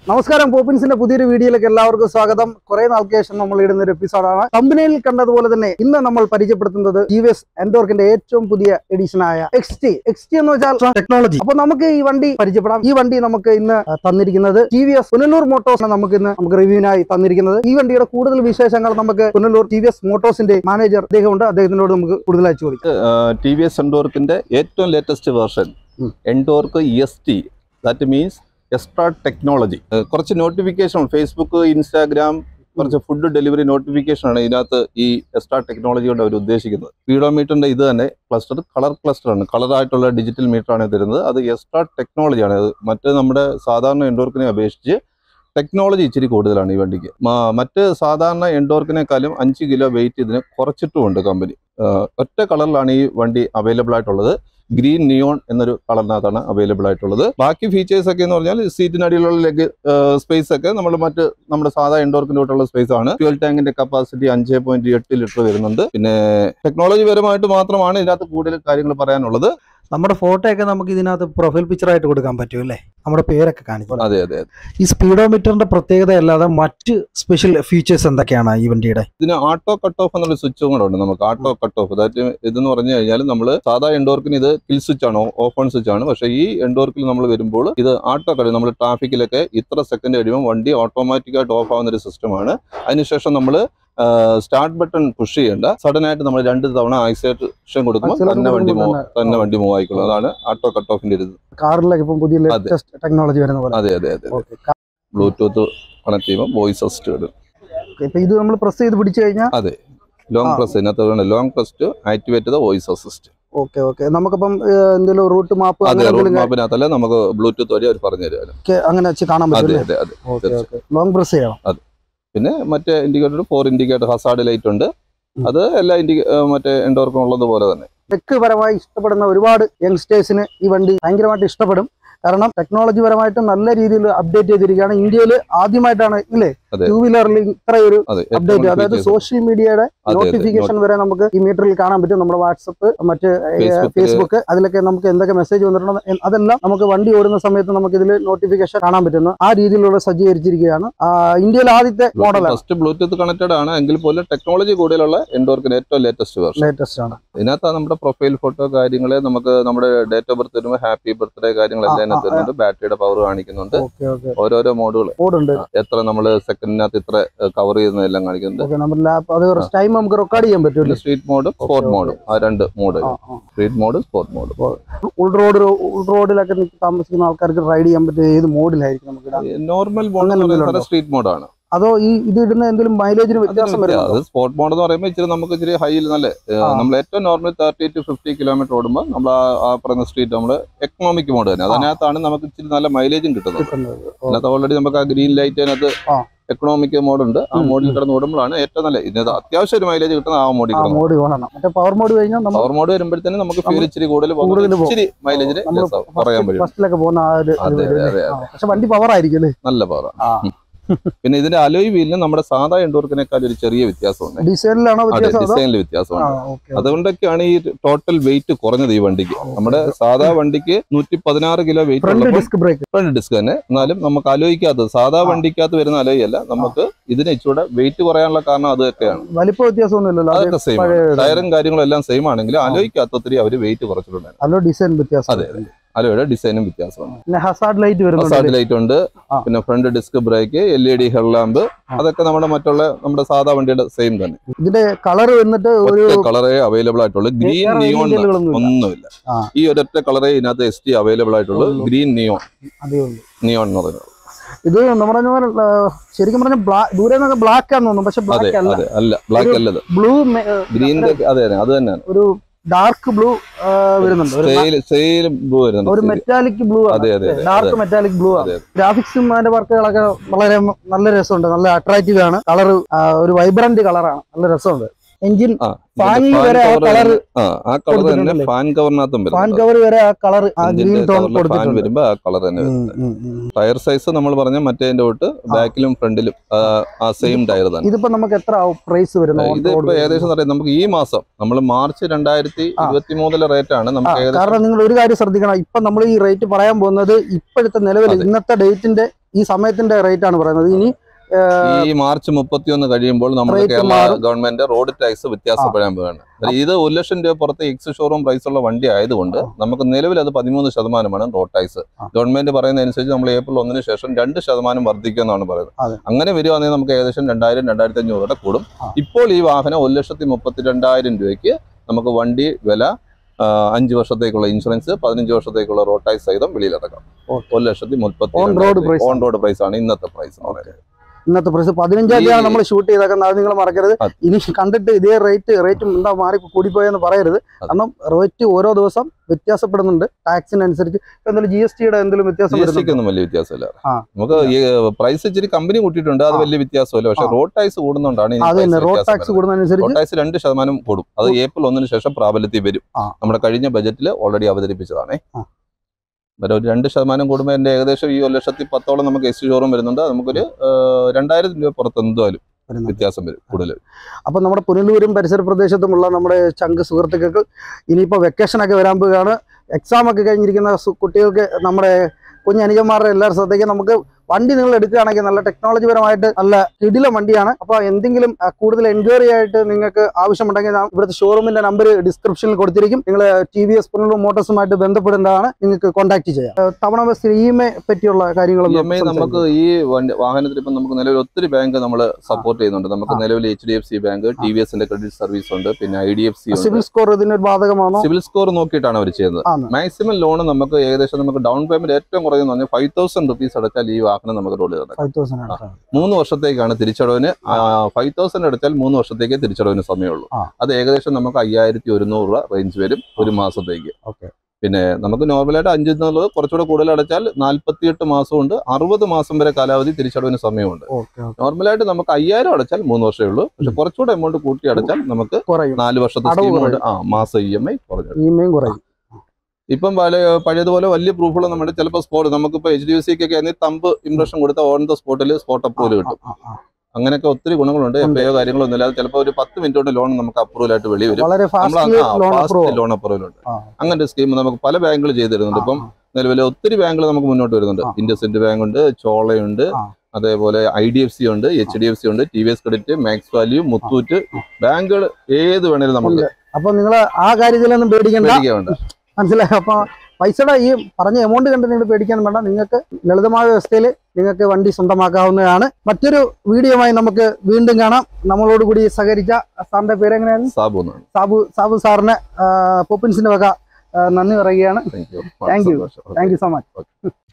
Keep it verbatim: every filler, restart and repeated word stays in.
നമസ്കാരം, പോപ്പിൻസിന്റെ പുതിയൊരു വീഡിയോയിലേക്ക് എല്ലാവർക്കും സ്വാഗതം. കുറെ നാൾക്ക് ശേഷം നമ്മൾ ഇടുന്ന ഒരു എപ്പിസോഡാണ്. കമ്പനിയിൽ കണ്ടതുപോലെ തന്നെ ഇന്ന് നമ്മൾ പരിചയപ്പെടുത്തുന്നത് ടി വി എസ് NTorqന്റെ ഏറ്റവും പുതിയ എഡിഷൻ ആയ എക്സ് ടി എക്സ് ടി എന്ന് വെച്ചാൽ ടെക്നോളജി. അപ്പൊ നമുക്ക് ഈ വണ്ടി പരിചയപ്പെടാം. ഈ വണ്ടി നമുക്ക് ഇന്ന് തന്നിരിക്കുന്നത് T V S Punalur motors നമുക്ക് ഇന്ന് നമുക്ക് റിവ്യൂവിനായി തന്നിരിക്കുന്നത്. ഈ വണ്ടിയുടെ കൂടുതൽ വിശേഷങ്ങൾ നമുക്ക് പുനലൂർ ടി വി എസ് മോട്ടോഴ്സിന്റെ മാനേജർ അദ്ദേഹമുണ്ട്, അദ്ദേഹത്തിനോട് നമുക്ക് കൂടുതലായി ചോദിക്കാം. ടി വി എസ് NTorqന്റെ ഏറ്റവും latest version NTorq S T, that means extra technology. കുറച്ച് നോട്ടിഫിക്കേഷൻ ഫേസ്ബുക്ക്, ഇൻസ്റ്റാഗ്രാം, കുറച്ച് ഫുഡ് ഡെലിവറി നോട്ടിഫിക്കേഷൻ ആണ് ഇതിനകത്ത് ഈ എക്സ്ട്രാ ടെക്നോളജി കൊണ്ട് അവർ ഉദ്ദേശിക്കുന്നത്. സ്പീഡോമീറ്ററിന്റെ ഇത് തന്നെ ക്ലസ്റ്റർ കളർ ക്ലസ്റ്റർ ആണ്, കളറായിട്ടുള്ള ഡിജിറ്റൽ മീറ്റർ ആണ് തരുന്നത്. അത് എക്സ്ട്രാ ടെക്നോളജിയാണ്. അത് മറ്റ് നമ്മുടെ സാധാരണ NTorqനെ അപേക്ഷിച്ച് ടെക്നോളജി ഇച്ചിരി കൂടുതലാണ് ഈ വണ്ടിക്ക്. മറ്റ് സാധാരണ NTorqനേക്കാളും അഞ്ച് കിലോ വെയിറ്റ് ഇതിന് കുറച്ചിട്ടുമുണ്ട് കമ്പനി. ഒറ്റ കളറിലാണ് ഈ വണ്ടി അവൈലബിൾ ആയിട്ടുള്ളത്. ഗ്രീൻ നിയോൺ എന്നൊരു കളറിനകത്താണ് അവൈലബിൾ ആയിട്ടുള്ളത്. ബാക്കി ഫീച്ചേഴ്സ് ഒക്കെ എന്ന് പറഞ്ഞാൽ സീറ്റിനടിയിലുള്ള ലെഗ് സ്പേസ് ഒക്കെ നമ്മൾ മറ്റ് നമ്മുടെ സാധാ NTorqന്റെ തൊട്ടുള്ള സ്പേസ് ആണ്. ഫ്യൂൽ ടാങ്കിന്റെ കപ്പാസിറ്റി അഞ്ച് പോയിന്റ് എട്ട് ലിറ്റർ വരുന്നുണ്ട്. പിന്നെ ടെക്നോളജി പരമായിട്ട് മാത്രമാണ് ഇതിനകത്ത് കൂടുതൽ കാര്യങ്ങൾ പറയാനുള്ളത്. നമ്മുടെ ഫോട്ടോ ഒക്കെ നമുക്ക് ഇതിനകത്ത് പ്രൊഫൈൽ പിക്ചർ ആയിട്ട് കൊടുക്കാൻ പറ്റും അല്ലേ? നമ്മുടെ പേരൊക്കെ കാണിക്കും. അതെ അതെ. ഈ സ്പീഡോമീറ്ററിന്റെ പ്രത്യേകത അല്ലാതെ മറ്റ് സ്പെഷ്യൽ ഫീച്ചേഴ്സ് എന്തൊക്കെയാണ് ഈ വണ്ടിയുടെ? ഇതിന് ഓട്ടോ കട്ട് ഓഫ് എന്നുള്ള സ്വിച്ചും കൂടെ ഉണ്ട്. നമുക്ക് ഓട്ടോ കട്ട് ഓഫ്, അതായത് ഇതെന്ന് പറഞ്ഞു കഴിഞ്ഞാൽ നമ്മൾ സാധാ NTorqന് ഇത് കിൽ സ്വിച്ച് ആണ്, ഓഫ് ഓൺ സ്വിച്ച് ആണ്. പക്ഷേ ഈ NTorqൽ നമ്മൾ വരുമ്പോൾ ഇത് ഓട്ടോ കട്ട്, നമ്മൾ ട്രാഫിക്കിലൊക്കെ ഇത്ര സെക്കൻഡ് കഴിയുമ്പോൾ വണ്ടി ഓട്ടോമാറ്റിക്കായിട്ട് ഓഫ് ആവുന്ന ഒരു സിസ്റ്റമാണ്. അതിനുശേഷം നമ്മൾ സ്റ്റാർട്ട് ബട്ടൺ പുഷ് ചെയ്യേണ്ട, സഡൻ ആയിട്ട് നമ്മൾ രണ്ട് തവണ ആക്സിലേഷൻ കൊടുക്കുമ്പോൾ തന്നെ വണ്ടി തന്നെ വണ്ടി മൂവ് ആയിക്കൊള്ളും. അതാണ് ഓട്ടോ കട്ട് ഓഫിന്റെ ഒരു കാറിലൊക്കെ പുതിയ ടെക്നോളജി വരുന്നത്. അതെ അതെ അതെ. ബ്ലൂടൂത്ത് കണക്ട് ചെയ്യുമ്പോൾ വോയിസ് അസിസ്റ്റ് വരും. ഇത് നമ്മൾ പ്രസ് ചെയ്ത് പിടിച്ചു കഴിഞ്ഞാൽ അതെ, ലോങ് പ്രസ് ഇതിനകത്ത് long press to activate the voice assist. Okay okay. നമുക്കിപ്പം എന്തെങ്കിലും റൂട്ട് മാപ്പ് മാപ്പിനകത്തല്ല, നമുക്ക് ബ്ലൂടൂത്ത് വഴി അവർ പറഞ്ഞു തരും. അങ്ങനെ വെച്ച് കാണാൻ പറ്റും. ലോങ് പ്രസ് ചെയ്യണം. അതെ. പിന്നെ മറ്റേ indicator, four indicator, hazard light ഉണ്ട്. അത് എല്ലാ ഇൻഡി മറ്റേ NTorq ഉള്ളതുപോലെ തന്നെ. ടെക് പരമായി ഇഷ്ടപ്പെടുന്ന ഒരുപാട് യങ്സ്റ്റേഴ്സിന് ഈ വണ്ടി ഭയങ്കരമായിട്ട് ഇഷ്ടപ്പെടും. കാരണം ടെക്നോളജി പരമായിട്ട് നല്ല രീതിയിൽ അപ്ഡേറ്റ് ചെയ്തിരിക്കുകയാണ്. ഇന്ത്യയിൽ ആദ്യമായിട്ടാണ് ഇല്ലേ ടൂ വീലറിൽ ഇത്രയൊരു അപ്ഡേറ്റ്, അതായത് സോഷ്യൽ മീഡിയയുടെ നോട്ടിഫിക്കേഷൻ വരെ നമുക്ക് ഈ മീറ്ററിൽ കാണാൻ പറ്റും. നമ്മുടെ വാട്സപ്പ്, മറ്റ് ഫേസ്ബുക്ക്, അതിലൊക്കെ നമുക്ക് എന്തൊക്കെ മെസ്സേജ് വന്നിട്ടുണ്ടോ അതെല്ലാം നമുക്ക് വണ്ടി ഓടുന്ന സമയത്ത് നമുക്ക് ഇതിൽ നോട്ടിഫിക്കേഷൻ കാണാൻ പറ്റുന്നു. ആ രീതിയിലുള്ള സജ്ജീകരിച്ചിരിക്കുകയാണ്. ഇന്ത്യയിലെ ആദ്യത്തെ മോഡലാണ്. ഫസ്റ്റ് ബ്ലൂടൂത്ത് കണക്റ്റഡ് ആണ് എങ്കിൽ പോലും ടെക്നോളജി കൂടുതലുള്ള NTorqന്റെ ഏറ്റവും ലേറ്റസ്റ്റ് വേർഷൻ. ലേറ്റസ്റ്റ് ആണ്. ഇതിനകത്ത് നമ്മുടെ പ്രൊഫൈൽ ഫോട്ടോ കാര്യങ്ങള്, നമുക്ക് നമ്മുടെ ഡേറ്റ് ഓഫ് ബർത്ത് വരുമ്പോൾ ഹാപ്പി ബർത്ത്ഡേ കാര്യങ്ങളെല്ലാം തരുന്നുണ്ട്. ബാറ്ററിയുടെ പവർ കാണിക്കുന്നുണ്ട്. ഓരോരോ മോഡുകൾ എത്ര നമ്മൾ സെക്കൻഡിനകത്ത് ഇത്ര കവർ ചെയ്യുന്നതെല്ലാം കാണിക്കുന്നുണ്ട്. സ്ട്രീറ്റ് മോഡ്, സ്പോർട്ട് മോഡ്, ആ രണ്ട് mode, street mode, sport mode. ഉൾ റോഡ് ഉൾ റോഡിലൊക്കെ താമസിക്കുന്ന ആൾക്കാർക്ക് റൈഡ് ചെയ്യാൻ പറ്റിയ ഏത് മോഡിലായിരിക്കും നമുക്ക്? നോർമൽ മോഡ്, സ്ട്രീറ്റ് മോഡാണ്. അതോ ഈ ഇത് ഇടുന്ന എന്തെങ്കിലും മൈലേജിന് വ്യത്യാസം വരും? അത് സ്പോർട്ട് മോഡ് എന്ന് പറയുമ്പോൾ ഇച്ചിരി നമുക്ക് ഇച്ചിരി ഹൈയിൽ നല്ല, നമ്മൾ ഏറ്റവും normal thirty to fifty kilometre ഓടുമ്പോൾ നമ്മൾ ആ പറയുന്ന സ്ട്രീറ്റ് നമ്മൾ എക്കണോമിക് മോഡ് തന്നെ, അതിനകത്താണ് നമുക്ക് ഇച്ചിരി നല്ല മൈലേജും കിട്ടുന്നത്. അതിനകത്ത് ഓൾറെഡി നമുക്ക് ആ ഗ്രീൻ ലൈറ്റ് അതിനകത്ത് എക്കണോമിക് മോഡ് ഉണ്ട്. ആ മോഡിൽ കിടന്ന് ഓടുമ്പോഴാണ് ഏറ്റവും നല്ല, ഇതിനകത്ത് അത്യാവശ്യം ഒരു മൈലേജ് കിട്ടുന്നത് ആ മോഡിൽ. പവർ മോഡ് കഴിഞ്ഞാൽ പവർ മോഡ് വരുമ്പോഴത്തേനും നമുക്ക് ഫ്യൂൽ ഇച്ചിരി കൂടുതൽ ഇച്ചിരി മൈലേജിന് പറയാൻ പറ്റും. വണ്ടി പവർ ആയിരിക്കും, നല്ല പവറാണ്. പിന്നെ ഇതിന്റെ അലോയ് വീലിന് നമ്മുടെ സാധാ NTorqനേക്കാൾ ഒരു ചെറിയ വ്യത്യാസമുണ്ട്, ഡിസൈനിൽ വ്യത്യാസമുണ്ട്. അതുകൊണ്ടൊക്കെയാണ് ഈ ടോട്ടൽ വെയിറ്റ് കുറഞ്ഞത് ഈ വണ്ടിക്ക്. നമ്മുടെ സാധാ വണ്ടിക്ക് നൂറ്റി പതിനാറ് കിലോ വെയിറ്റ് ഫ്രണ്ട് ഡിസ്ക് തന്നെ, എന്നാലും നമുക്ക് അലോയ്ക്കകത്ത് സാധാ വണ്ടിക്കകത്ത് വരുന്ന അലോയ് അല്ല, നമുക്ക് ഇതിന് ഇച്ചിരി വെയിറ്റ് കുറയാനുള്ള കാരണം അതൊക്കെയാണ്. വലിപ്പ വ്യത്യാസമൊന്നുമില്ലല്ലോ, അതൊക്കെ സെയിം ആണ്. ടയറും കാര്യങ്ങളും എല്ലാം സെയിം ആണെങ്കിലും അലോയ്ക്കകത്ത് ഒത്തിരി അവര് വെയിറ്റ് കുറച്ചിട്ടുണ്ടായിരുന്നു. ഡിസൈൻ വ്യത്യാസം. അതെ, അലോയുടെ ഡിസൈനും വ്യത്യാസമാണ്. പിന്നെ ഹസാർഡ് ലൈറ്റ് വരുന്നുണ്ട്, ഹസാർഡ് ലൈറ്റ് ഉണ്ട്. പിന്നെ front disc brake, L E D headlamp, അതൊക്കെ നമ്മുടെ മറ്റുള്ള നമ്മുടെ സാധാ വണ്ടിയുടെ സെയിം തന്നെ. ഇതിന്റെ കളർ വന്നിട്ട് ഒരു കളറേ അവൈലബിൾ ആയിട്ടുള്ളൂ. ഗ്രീൻ നിയോൺ ഒന്നുമില്ല, ഈ ഒരൊറ്റ കളറേ ഇതിനകത്ത് എസ് ടി അവൈലബിൾ ആയിട്ടുള്ളൂ. ഗ്രീൻ നിയോൺ നിയോൺ എന്ന് പറയുന്നത്. ഇത് നമ്മുടെ ശരിക്കും പറഞ്ഞ ദൂരെ ബ്ലാക്ക് ആണെന്ന് തോന്നുന്നു, പക്ഷെ ബ്ലാക്ക് അല്ല, ബ്ലാക്ക് അല്ലത്, ബ്ലൂ ഗ്രീൻ. അതെ, അത് തന്നെയാണ്. ഒരു ഡാർക്ക് ബ്ലൂ വരുന്നുണ്ട്, ഒരു metallic blue, dark metallic blue ആണ്. ഗ്രാഫിക്സും അതിന്റെ വർക്കുകളൊക്കെ വളരെ നല്ല രസമുണ്ട്, നല്ല അട്രാക്റ്റീവ് ആണ്. കളർ ഒരു വൈബ്രന്റ് കളറാണ്, നല്ല രസമുണ്ട്. എഞ്ചിൻ ഫാനിൽ വരെ ആ കളർ, ഫാൻ കവറിനകത്തും ഫാൻ കവർ വരെ ആ കളർ ഗ്രീൻ ടോൺ കൊടുത്തിട്ടുണ്ട്. വരുമ്പോ ആ കളർ തന്നെ. ടയർ സൈസ് നമ്മൾ പറഞ്ഞ മറ്റേ തൊട്ട് ബാക്കിലും ഫ്രണ്ടിലും ആ സെയിം ടയർ തന്നെ. ഇതിപ്പോ നമുക്ക് എത്ര പ്രൈസ് വരുന്നത്? ഇതിപ്പോ ഏകദേശം നമുക്ക് ഈ മാസം നമ്മൾ മാർച്ച് രണ്ടായിരത്തി ഇരുപത്തി മൂന്നിലെ റേറ്റ് ആണ് നമുക്ക്. കാരണം നിങ്ങൾ ഒരു കാര്യം ശ്രദ്ധിക്കണം, ഇപ്പൊ നമ്മൾ ഈ റേറ്റ് പറയാൻ പോകുന്നത് ഇപ്പോഴത്തെ നിലവിൽ ഇന്നത്തെ ഡേറ്റിന്റെ ഈ സമയത്തിന്റെ റേറ്റ് ആണ് പറയുന്നത്. ഇനി ഈ മാർച്ച് മുപ്പത്തിയൊന്ന് കഴിയുമ്പോൾ നമ്മുടെ കേരള ഗവൺമെന്റ് റോഡ് ടാക്സ് വ്യത്യാസപ്പെടാൻ പോവുകയാണ്. ഇത് ഒരു ലക്ഷം രൂപ പുറത്ത് എക്സ് ഷോറൂം പ്രൈസ് ഉള്ള വണ്ടി ആയതുകൊണ്ട് നമുക്ക് നിലവിൽ അത് പതിമൂന്ന് ശതമാനമാണ് റോഡ് ടാക്സ്. ഗവൺമെന്റ് പറയുന്ന അനുസരിച്ച് നമ്മൾ ഏപ്രിൽ ഒന്നിന് ശേഷം രണ്ട് ശതമാനം വർദ്ധിക്കുമെന്നാണ് പറയുന്നത്. അങ്ങനെ വരികയാണെങ്കിൽ നമുക്ക് ഏകദേശം രണ്ടായിരം രണ്ടായിരത്തി അഞ്ഞൂറ് രൂപ കൂടും. ഇപ്പോൾ ഈ വാഹനം ഒരു ലക്ഷത്തി മുപ്പത്തി രണ്ടായിരം രൂപയ്ക്ക് നമുക്ക് വണ്ടി വില അഞ്ച് വർഷത്തേക്കുള്ള ഇൻഷുറൻസ് പതിനഞ്ച് വർഷത്തേക്കുള്ള റോഡ് ടാക്സ് സഹിതം വെളിയിലിറക്കാം. ഒരു ലക്ഷത്തി മുപ്പത്തി ഓൺ റോഡ് പ്രൈസ് ആണ് ഇന്നത്തെ പ്രൈസ് എന്ന് പറയുന്നത്. ഇന്നത്തെ പ്രൈസ് പതിനഞ്ചാം തീയതിയാണ് നമ്മൾ ഷൂട്ട് ചെയ്തേക്കുന്നത്. അത് നിങ്ങൾ മറക്കരുത്. ഇനി കണ്ടിട്ട് ഇതേ റേറ്റ് റേറ്റ് എന്താ മാറി കൂടിപ്പോയെന്ന് പറയരുത്. കാരണം റേറ്റ് ഓരോ ദിവസം വ്യത്യാസപ്പെടുന്നുണ്ട് ടാക്സിനനുസരിച്ച്. എന്തായാലും ജി എസ് ടിയുടെ എന്തെങ്കിലും വ്യത്യാസം ഒന്നും വലിയ വ്യത്യാസമില്ല. നമുക്ക് പ്രൈസ് ഇച്ചിരി കമ്പനി കൂട്ടിയിട്ടുണ്ട്, അത് വലിയ വ്യത്യാസമില്ല. പക്ഷേ റോഡ് ടാക്സ് കൂടുന്നതുകൊണ്ടാണ് റോഡ് ടാക്സ് കൂടുന്നതനുസരിച്ച് റോഡ് ടാക്സ് രണ്ട് ശതമാനം കൂടും. അത് ഏപ്രിൽ ഒന്നിന് ശേഷം പ്രാബല്യത്തിൽ വരും. നമ്മുടെ കഴിഞ്ഞ ബജറ്റിൽ ഓൾറെഡി അവതരിപ്പിച്ചതാണ്. ഒരു രണ്ട് ശതമാനം കൂടുമ്പോൾ എൻ്റെ ഏകദേശം ഈ ഒരു ലക്ഷത്തി പത്തോളം നമുക്ക് എസ് ഷോറൂം വരുന്നുണ്ട്. നമുക്കൊരു രണ്ടായിരം രൂപ പുറത്ത് എന്തായാലും വ്യത്യാസം വരും കൂടുതൽ. അപ്പം നമ്മുടെ പുനലൂരും പരിസര പ്രദേശത്തുമുള്ള നമ്മുടെ ചങ്ക് സുഹൃത്തുക്കൾക്ക് ഇനിയിപ്പോൾ വെക്കേഷനൊക്കെ വരാൻ പോവുകയാണ്. എക്സാം ഒക്കെ കഴിഞ്ഞിരിക്കുന്ന കുട്ടികൾക്ക് നമ്മുടെ കുഞ്ഞനുജന്മാരുടെ എല്ലാവരും ശ്രദ്ധിക്കുക. നമുക്ക് വണ്ടി നിങ്ങൾ എടുക്കുകയാണെങ്കിൽ നല്ല ടെക്നോളജി പരമായിട്ട് നല്ല കിടിലം വണ്ടിയാണ്. അപ്പോൾ എന്തെങ്കിലും കൂടുതൽ എൻക്വയറി ആയിട്ട് നിങ്ങൾക്ക് ആവശ്യമുണ്ടെങ്കിൽ ഇവിടുത്തെ ഷോറൂമിന്റെ നമ്പർ ഡിസ്ക്രിപ്ഷനിൽ കൊടുത്തിരിക്കും. നിങ്ങൾ ടി വി എസ് പുനലൂർ മോട്ടോഴ്സുമായിട്ട് ബന്ധപ്പെടേണ്ടതാണ്. നിങ്ങൾക്ക് കോൺടാക്ട് ചെയ്യാം. തവണ ബസ് ഇ എം ഐ പറ്റിയുള്ള കാര്യങ്ങളൊന്നും നമുക്ക് ഈ വാഹനത്തിൽ ഇപ്പം നമുക്ക് നിലവിൽ ഒത്തിരി ബാങ്ക് നമ്മൾ സപ്പോർട്ട് ചെയ്യുന്നുണ്ട്. നമുക്ക് നിലവിൽ H D F C bank, T V എസിന്റെ ക്രെഡിറ്റ് സർവീസ് ഉണ്ട്, പിന്നെ I D F C. CIBIL score ഇതിനൊരു ബാധകമാണോ? സിവിൽ സ്കോർ നോക്കിയിട്ടാണ് അവർ ചെയ്യുന്നത്. മാക്സിമം ലോൺ നമുക്ക് ഏകദേശം നമുക്ക് ഡൗൺ പേയ്മെന്റ് ഏറ്റവും കുറയുന്ന പറഞ്ഞാൽ ഫൈവ് തൗസൻഡ് റുപ്പീസ് അടച്ചാൽ ഈ വാഹനം നമുക്ക് റോഡ് ചെയ്താൽ മൂന്ന് വർഷത്തേക്കാണ് തിരിച്ചടവിന്. ഫൈവ് തൗസൻഡ് അടച്ചാൽ മൂന്ന് വർഷത്തേക്ക് തിരിച്ചടവിന് സമയമുള്ളൂ. അത് ഏകദേശം നമുക്ക് അയ്യായിരത്തി ഒരുന്നൂറ് രൂപ റേഞ്ച് വരും ഒരു മാസത്തേക്ക്. പിന്നെ നമുക്ക് നോർമലായിട്ട് അഞ്ച് എന്നുള്ളത് കുറച്ചുകൂടെ കൂടുതൽ അടച്ചാൽ നാല്പത്തിയെട്ട് മാസം ഉണ്ട്, അറുപത് മാസം വരെ കാലാവധി തിരിച്ചടവിന് സമയമുണ്ട്. നോർമലായിട്ട് നമുക്ക് അയ്യായിരം അടച്ചാൽ മൂന്ന് വർഷമേ ഉള്ളൂ. പക്ഷെ കുറച്ചുകൂടെ എമൗണ്ട് കൂട്ടി അടച്ചാൽ നമുക്ക് നാല് വർഷത്തെ സ്കീമുണ്ട്. ആ മാസം ഇ എം ഐ കുറഞ്ഞു. ഇപ്പം പല പഴയതുപോലെ വലിയ പ്രൂഫുകൾ നമ്മുടെ ചിലപ്പോൾ സ്പോട്ട് നമുക്കിപ്പോൾ എച്ച് ഡി എഫ് സിക്കൊക്കെ ആണെങ്കിൽ തമ്പ് ഇംപ്രഷൻ കൊടുത്താൽ ഓൺ ദ സ്പോട്ടിൽ സ്പോട്ട് അപ്രൂവൽ കിട്ടും. അങ്ങനെയൊക്കെ ഒത്തിരി ഗുണങ്ങളുണ്ട്. എഫ്ഐഒ കാര്യങ്ങളൊന്നും ഇല്ലാതെ ചിലപ്പോൾ ഒരു പത്ത് മിനിറ്റ് കൊണ്ട് ലോൺ നമുക്ക് അപ്രൂവൽ ആയിട്ട് വെളി വരും. ഫാസ്റ്റ് ലോൺ അപ്രൂവൽ ഉണ്ട്. അങ്ങനത്തെ സ്കീം നമുക്ക് പല ബാങ്കുകൾ ചെയ്തു തരുന്നുണ്ട്. ഇപ്പം നിലവിൽ ഒത്തിരി ബാങ്കുകൾ നമുക്ക് മുന്നോട്ട് വരുന്നുണ്ട്. ഇൻഡസ്ഇൻഡ് ബാങ്ക് ഉണ്ട്, ചോളയുണ്ട്, അതേപോലെ ഐ ഡി എഫ് സി ഉണ്ട്, എച്ച് ഡി എഫ് സി ഉണ്ട്, T V S credit, max value, Muthoot ബാങ്കുകൾ ഏത് വേണേലും നമുക്ക്. അപ്പൊ നിങ്ങൾ ആ കാര്യത്തിലൊന്നും പേടിക്കേണ്ട, മനസ്സിലായി. അപ്പൊ പൈസയുടെ ഈ പറഞ്ഞ എമൗണ്ട് കണ്ട് നിങ്ങൾ പേടിക്കാൻ വേണ്ട. നിങ്ങൾക്ക് ലളിതമായ വ്യവസ്ഥയിൽ നിങ്ങൾക്ക് വണ്ടി സ്വന്തമാക്കാവുന്നതാണ്. മറ്റൊരു വീഡിയോയുമായി നമുക്ക് വീണ്ടും കാണാം. നമ്മളോട് കൂടി സഹകരിച്ച സാറിന്റെ പേര് എങ്ങനെയാണ്? സാബു. സാബു സാബു സാറിന് പോപ്പിൻസിന്റെ വക നന്ദി പറയുകയാണ്. Thank you thank you so much.